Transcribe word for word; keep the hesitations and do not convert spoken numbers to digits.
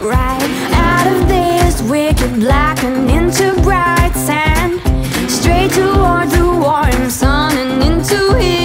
right out of this wicked black and into bright sand, straight toward the warm sun and into his